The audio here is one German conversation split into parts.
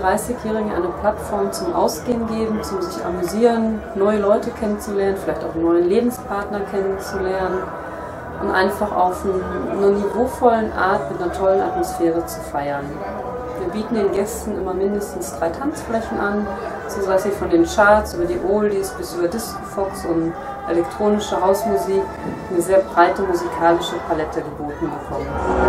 30-Jährigen eine Plattform zum Ausgehen geben, zum sich amüsieren, neue Leute kennenzulernen, vielleicht auch einen neuen Lebenspartner kennenzulernen und einfach auf einer niveauvollen Art mit einer tollen Atmosphäre zu feiern. Wir bieten den Gästen immer mindestens 3 Tanzflächen an, sodass sie von den Charts über die Oldies bis über Disco-Fox und elektronische Hausmusik eine sehr breite musikalische Palette geboten bekommen.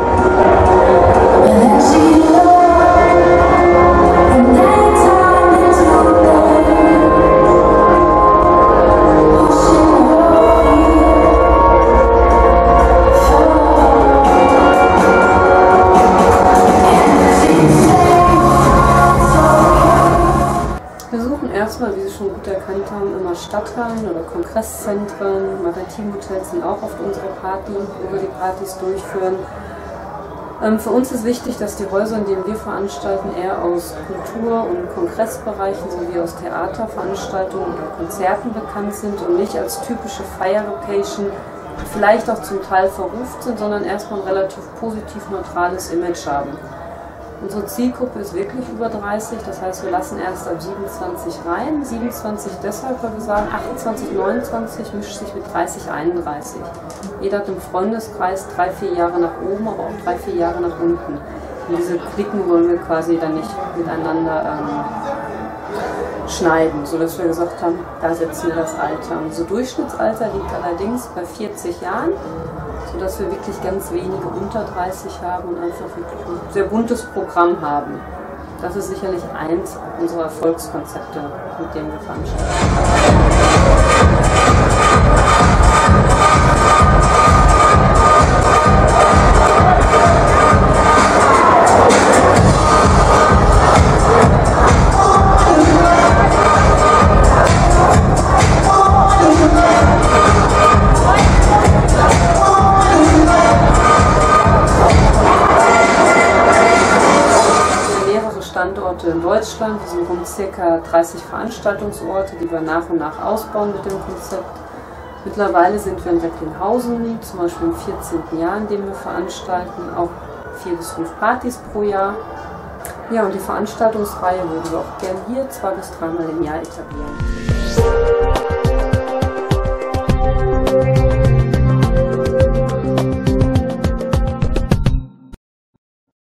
Wir suchen erstmal, wie Sie schon gut erkannt haben, immer Stadthallen oder Kongresszentren. Maritimhotels sind auch oft unsere Party, wo wir die Partys durchführen. Für uns ist wichtig, dass die Häuser, in denen wir veranstalten, eher aus Kultur- und Kongressbereichen sowie aus Theaterveranstaltungen oder Konzerten bekannt sind und nicht als typische Feierlocation, die vielleicht auch zum Teil verruft sind, sondern erstmal ein relativ positiv neutrales Image haben. Unsere Zielgruppe ist wirklich über 30, das heißt, wir lassen erst ab 27 rein. 27 deshalb, weil wir sagen, 28, 29 mischt sich mit 30, 31. Jeder hat im Freundeskreis 3, 4 Jahre nach oben, aber auch 3, 4 Jahre nach unten. Und diese Klicken wollen wir quasi dann nicht miteinander schneiden, sodass wir gesagt haben, da setzen wir das Alter. Unser Durchschnittsalter liegt allerdings bei 40 Jahren. Sodass wir wirklich ganz wenige unter 30 haben und einfach wirklich ein sehr buntes Programm haben. Das ist sicherlich eins unserer Erfolgskonzepte, mit denen wir veranstalten. Standorte in Deutschland. Wir sind rund ca. 30 Veranstaltungsorte, die wir nach und nach ausbauen mit dem Konzept. Mittlerweile sind wir in Recklinghausen, zum Beispiel im 14. Jahr, in dem wir veranstalten, auch 4 bis 5 Partys pro Jahr. Ja, und die Veranstaltungsreihe würden wir auch gerne hier 2 bis 3 Mal im Jahr etablieren.